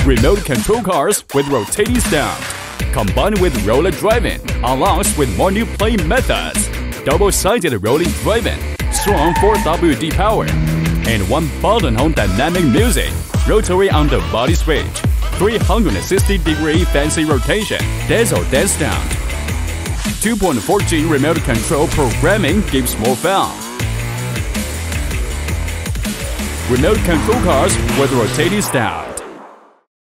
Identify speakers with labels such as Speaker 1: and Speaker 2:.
Speaker 1: Remote control cars with rotating stand. Combined with roller driving, allows with more new play methods. Double-sided rolling driving, strong 4WD power, and one button on dynamic music, rotary on the body switch, 360-degree fancy rotation, diesel dance down. 2.4G remote control programming gives more fun. Remote control cars with rotating stand.